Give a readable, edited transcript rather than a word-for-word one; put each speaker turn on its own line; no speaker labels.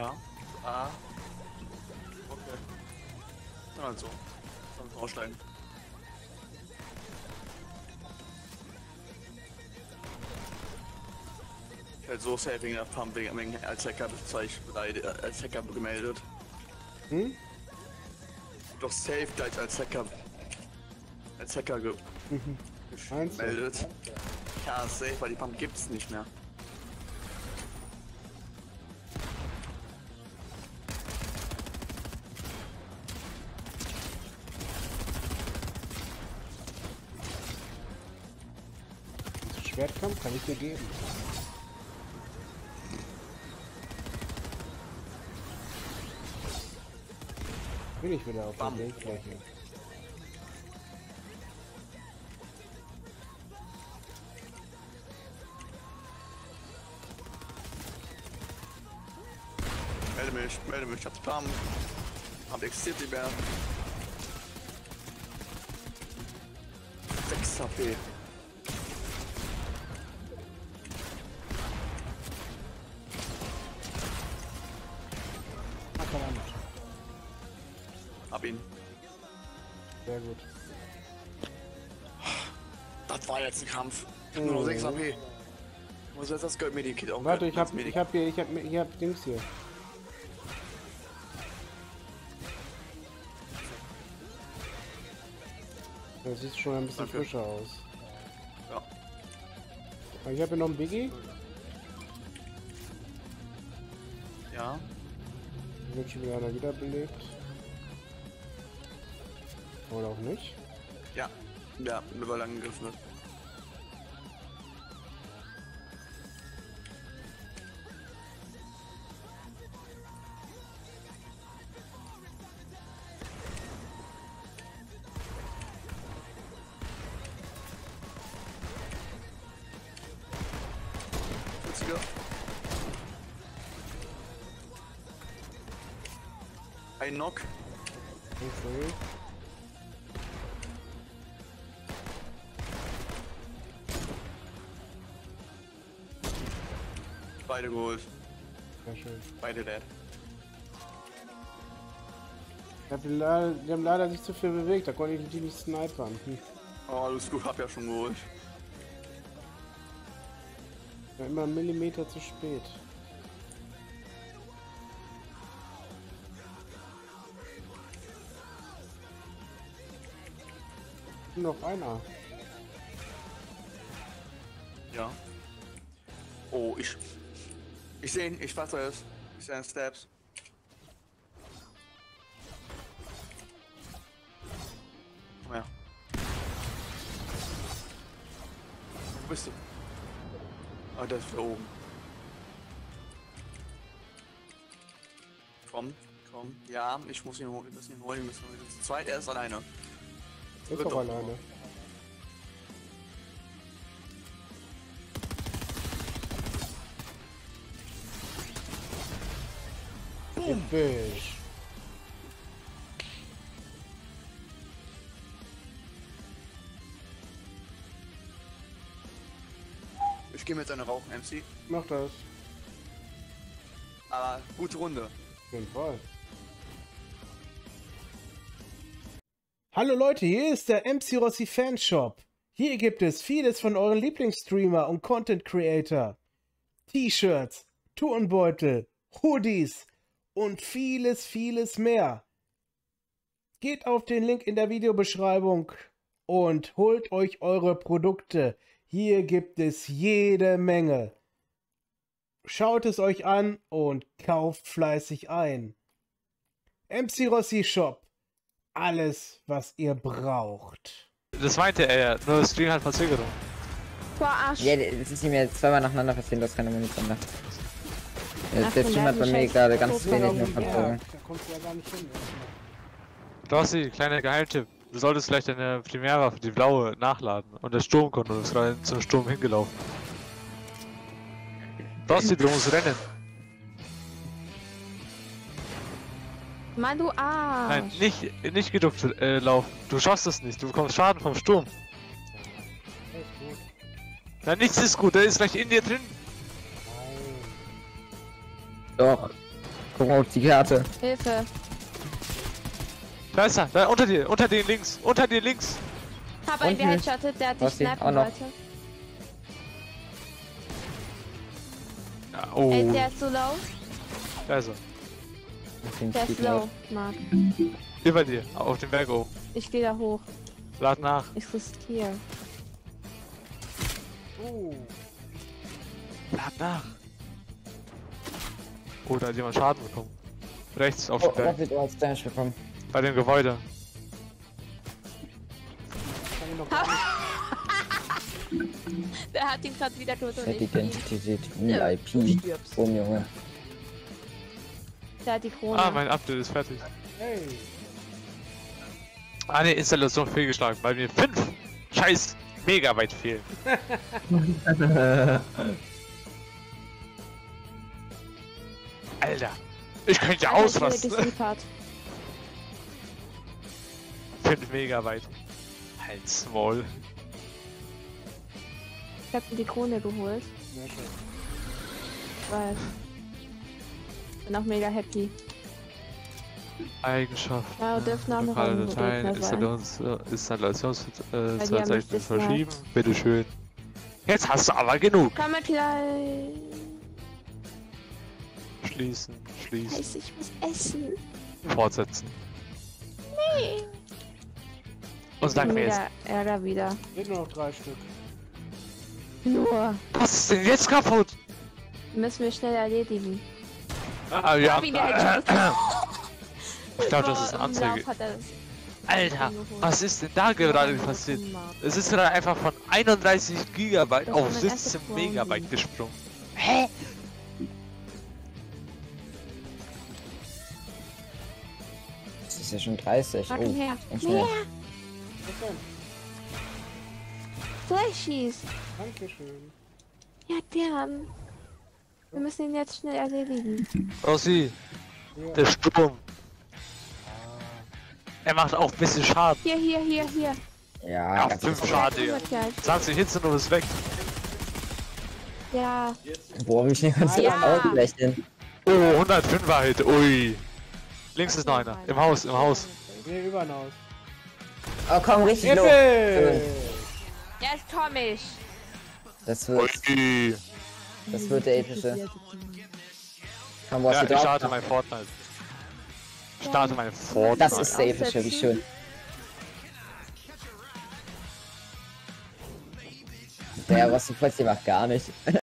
Ja. Ah. Okay. Dann halt so. Sonst aussteigen. Ich halt so safe wegen der Pump, wegen als Hacker als Hacker gemeldet.
Hm?
Doch safe gleich als Hacker gemeldet. Ja, safe, weil die Pump gibt's nicht mehr.
Schwertkampf kann ich dir geben. Bin ich wieder auf der Bildfläche.
Melde mich, ich hab's Pump. Pump existiert nicht mehr. 6 HP. Hab ihn.
Sehr gut.
Das war jetzt ein Kampf. Nur noch 6 HP. Ich muss jetzt das Gold-Medikit auch.
Warte, ich hab Dings hier. Das sieht schon ein bisschen frischer aus.
Ja.
Ich habe hier noch einen Biggie.
Ja.
Wird schon wieder einer wiederbelebt. Oder auch nicht.
Ja. Ja, über lang gegriffen wird. Ein Knock.
Okay.
Beide geholt.
Sehr schön.
Beide dead.
Die haben leider sich zu viel bewegt, da konnte ich die nicht snipern.
Oh, alles gut, hab ja schon geholt.
Ja, immer einen Millimeter zu spät. Noch einer.
Ja. Oh, ich sehe ihn, ich fasse es. Ich sehe Steps. Komm her. Wo bist du? Ah, der ist da oben. Komm. Ja, ich muss ihn holen, wir müssen ihn holen, wir sind zu zweit, er ist alleine.
Ist doch alleine.
Boom!
Fisch.
Ich gehe mit seiner Rauchen, MC.
Mach das.
Aber gute Runde.
Auf jeden Fall. Hallo Leute, hier ist der MC Rossi Fanshop. Hier gibt es vieles von euren Lieblingsstreamer und Content Creator. T-Shirts, Turnbeutel, Hoodies und vieles mehr. Geht auf den Link in der Videobeschreibung und holt euch eure Produkte. Hier gibt es jede Menge. Schaut es euch an und kauft fleißig ein. MC Rossi Shop. Alles, was ihr braucht.
Das meinte er ja, nur das Stream hat Verzögerung.
Boah, Arsch.
Ja, das ist ihm jetzt zweimal nacheinander passiert, du hast keine Munition mehr. Ja,
Ach,
der Stream hat bei mir gerade ganz wenig nur Verzögerung.
Da kommst du ja gar nicht hin.
Rossi, kleiner Geheimtipp. Du solltest vielleicht deine Primärwaffe, die blaue, nachladen. Und der Sturmkonto ist gerade zum Sturm hingelaufen. Rossi, du musst rennen.
Mann, du Arsch.
Nein, nicht geduckt laufen. Du schaffst es nicht. Du bekommst Schaden vom Sturm.
Alles gut.
Na, nichts ist gut. Der ist gleich in dir drin.
Nein.
Doch. Guck mal auf die Karte.
Hilfe.
Da ist er, da unter dir links,
Hab einen
Und nicht.
gehadshottet, der hat dich
Was die? Auch
snappen
noch.
wollte.
Ja, oh,
Ey, der ist so low.
da ist er.
Der ist low, Marc.
Über dir, auf dem Berg oben.
Ich geh da hoch.
Lad nach.
Ich riskiere.
Oh.
Lad nach. Oh, da hat jemand Schaden bekommen. Rechts auf
Oh,
dem Berg.
Rocket, du hast Damage bekommen.
Bei dem Gebäude.
Kann ich noch gar nicht.
Der hat ihn gerade wieder tot und
Set
ich.
Identität,
Ja,
VIP.
du stirbst.
Boom, Junge.
Der hat die Krone.
Ah, mein Update ist fertig.
Hey.
Ah, ne, Installation fehlgeschlagen, weil mir 5 scheiß Megabyte fehlen. Alter, ich könnte ja
Alter,
ausrasten.
ich wurde geliefert.
5 Megabyte. Halt's Maul.
Ich hab mir die Krone geholt.
Sehr schön.
Ich weiß. Bin auch mega happy.
Eigenschaften.
Ja, dürfen auch noch
lokale
andere
Dateien,
Gegner sein.
Installationszeichen
haben nicht
verschieben. Bitteschön. Jetzt hast du aber genug.
Komm mal gleich.
Schließen, schließen,
Heißt, ich muss essen.
fortsetzen.
Nee.
Und sag mir jetzt,
Mega Ärger wieder.
Sind nur noch 3 Stück.
Nur.
was ist denn jetzt kaputt?
Müssen wir schnell erledigen.
Ah, ja.
Hab ihn gehadshottet.
Ich glaube, das
So,
ist eine
im
Anzeige.
Lauf hat er das
Alter,
geholt.
was ist denn da gerade passiert? Es ist gerade einfach von 31 Gigabyte
Das war
auf
mein
17
erstes
Megabyte
Brownie.
gesprungen. Hä?
Das ist ja schon 30.
Pack
Oh,
ihn her.
ganz
Mehr.
schnell.
Was denn?
Flashies.
Dankeschön.
Ja, gern. Wir müssen ihn jetzt schnell erledigen.
Rossi,
Ja.
der Sturm. Er macht auch ein bisschen Schaden.
Hier.
Ja,
Ja,
ganz
5
kurz.
Schaden, Digga. 20 Hits und du bist weg.
Ja.
Boah, wie schnell kannst du
Ja.
das ausrechnen?
Oh, 105er Hit, ui. Links ist noch einer. Im Haus, im Haus.
Nee, über ein Haus.
Oh, komm, richtig los.
Hilfe!
Jetzt komm ich.
Das wird
Ui.
der epische. Komm, was
Ja,
du
ich
drauf?
starte mein Fortnite. Ich starte mein Fortnite.
Das ist der epische, wie schön. Der, was du plötzlich macht, gar nicht.